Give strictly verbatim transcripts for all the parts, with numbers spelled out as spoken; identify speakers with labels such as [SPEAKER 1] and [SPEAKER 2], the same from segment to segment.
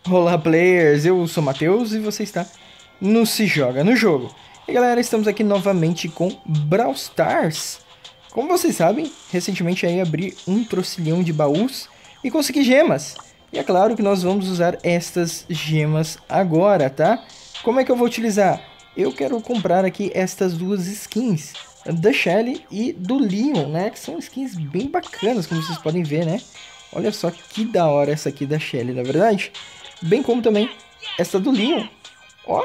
[SPEAKER 1] Olá, players! Eu sou o Matheus e você está no Se Joga no Jogo. E galera, estamos aqui novamente com Brawl Stars. Como vocês sabem, recentemente aí abri um trocilhão de baús e consegui gemas. E é claro que nós vamos usar estas gemas agora, tá? Como é que eu vou utilizar? Eu quero comprar aqui estas duas skins, da Shelly e do Leon, né? Que são skins bem bacanas, como vocês podem ver, né? Olha só que da hora essa aqui da Shelly, na verdade. Bem como também essa do Leon. Ó.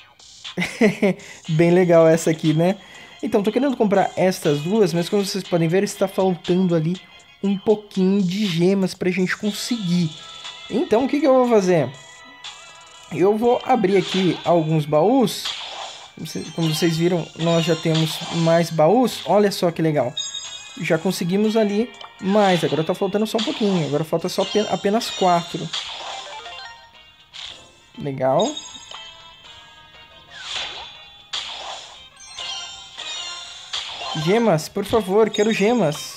[SPEAKER 1] Bem legal essa aqui, né? Então, tô querendo comprar estas duas, mas como vocês podem ver, está faltando ali um pouquinho de gemas pra gente conseguir. Então, o que que eu vou fazer? Eu vou abrir aqui alguns baús. Como vocês viram, nós já temos mais baús. Olha só que legal. Já conseguimos ali mais. Agora tá faltando só um pouquinho. Agora falta só apenas quatro. Legal. Gemas, por favor, quero gemas.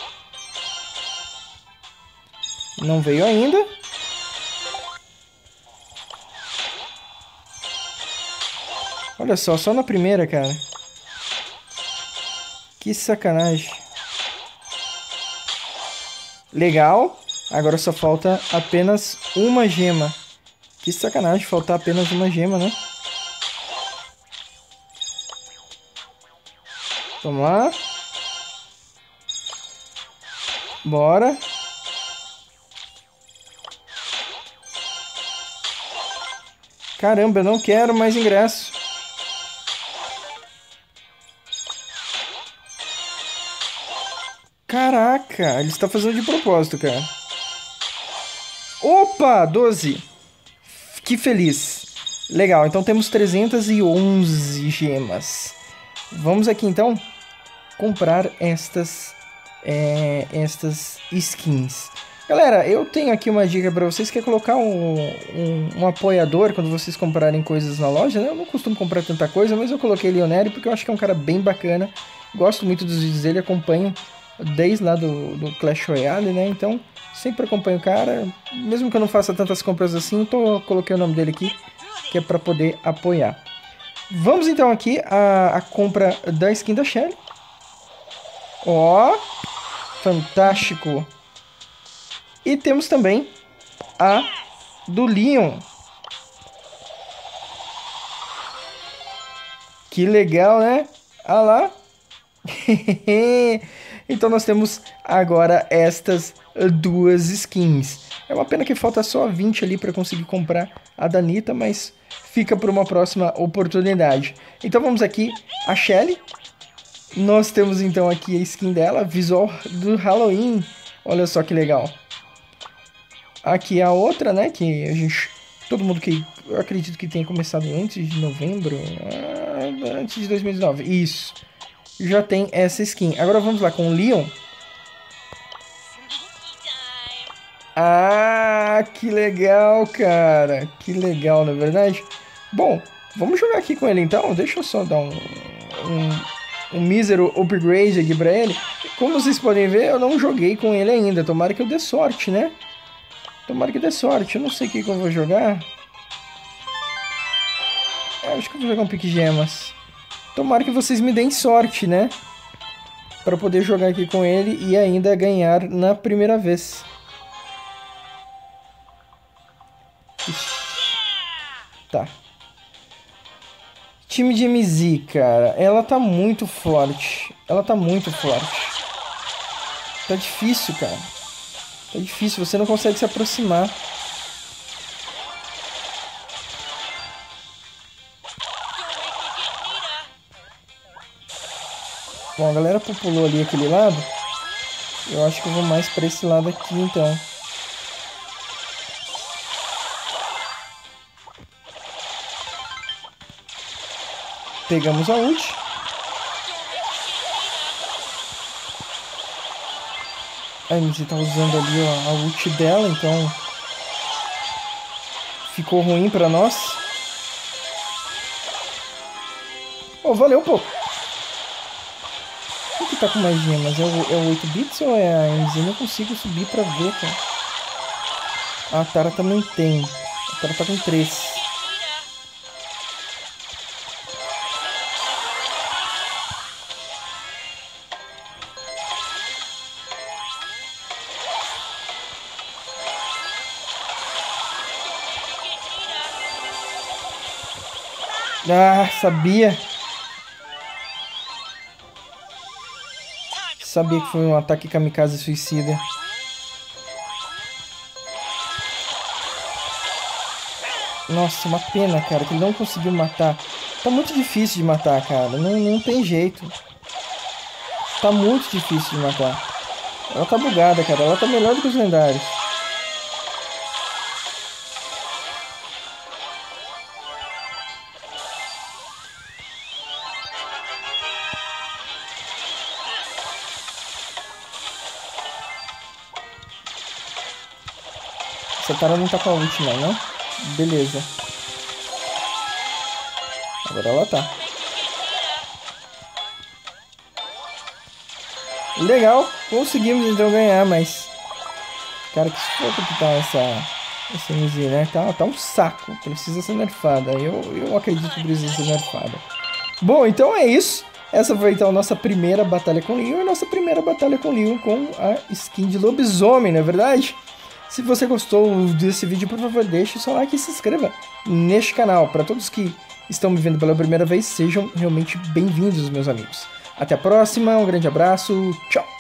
[SPEAKER 1] Não veio ainda. Olha só, só na primeira, cara. Que sacanagem. Legal. Agora só falta apenas uma gema. Que sacanagem faltar apenas uma gema, né? Vamos lá. Bora. Caramba, eu não quero mais ingresso. Caraca, ele está fazendo de propósito, cara. Opa, doze. Que feliz. Legal, então temos trezentas e onze gemas. Vamos aqui, então, comprar estas, é, estas skins. Galera, eu tenho aqui uma dica para vocês, que é colocar um, um, um apoiador quando vocês comprarem coisas na loja, né? Eu não costumo comprar tanta coisa, mas eu coloquei Leoneri porque eu acho que é um cara bem bacana. Gosto muito dos vídeos dele, acompanho desde lá do, do Clash Royale, né? Então, sempre acompanho o cara. Mesmo que eu não faça tantas compras assim, tô, coloquei o nome dele aqui, que é para poder apoiar. Vamos então aqui a, a compra da skin da Shelly. Ó, fantástico. E temos também a do Leon. Que legal, né? Ah lá. Então nós temos agora estas duas skins. É uma pena que falta só vinte ali para conseguir comprar a da Nita, mas fica para uma próxima oportunidade. Então vamos aqui a Shelly. Nós temos então aqui a skin dela, visual do Halloween. Olha só que legal. Aqui a outra, né, que a gente, todo mundo que, eu acredito que tenha começado antes de novembro, antes de dois mil e dezenove, isso, já tem essa skin. Agora vamos lá com o Leon. Ah, que legal, cara, que legal, na verdade. Bom, vamos jogar aqui com ele então, deixa eu só dar um, um, um mísero upgrade aqui pra ele. Como vocês podem ver, eu não joguei com ele ainda, tomara que eu dê sorte, né? Tomara que dê sorte. Eu não sei o que, que eu vou jogar. É, acho que eu vou jogar um pique gemas. Tomara que vocês me deem sorte, né? Pra poder jogar aqui com ele e ainda ganhar na primeira vez. Ixi. Tá. Time de M Z, cara. Ela tá muito forte. Ela tá muito forte. Tá difícil, cara. É difícil, você não consegue se aproximar. Bom, a galera populou ali aquele lado. Eu acho que eu vou mais pra esse lado aqui, então. Pegamos a ult. A M Z tá usando ali ó, a ult dela, então ficou ruim pra nós. Oh, valeu, pô. Quem que tá com mais gemas? É o, é o oito bits ou é a M Z? Não consigo subir pra ver, cara. A Tara também tem. O cara tá com três. Ah, sabia. Sabia que foi um ataque kamikaze suicida. Nossa, uma pena, cara, que ele não conseguiu matar. Tá muito difícil de matar, cara. Não, não tem jeito. Tá muito difícil de matar. Ela tá bugada, cara. Ela tá melhor do que os lendários. Essa cara não tá com a ult não, né? Beleza. Agora ela tá. Legal, conseguimos então ganhar, mas... Cara, que sufoco que tá essa... Essa M Z, né? Tá, tá um saco, precisa ser nerfada. Eu, eu acredito que precisa ser nerfada. Bom, então é isso. Essa foi então a nossa primeira batalha com Leon e a nossa primeira batalha com Leon com a skin de lobisomem, não é verdade? Se você gostou desse vídeo, por favor, deixe o seu like e se inscreva neste canal. Para todos que estão me vendo pela primeira vez, sejam realmente bem-vindos, meus amigos. Até a próxima, um grande abraço, tchau!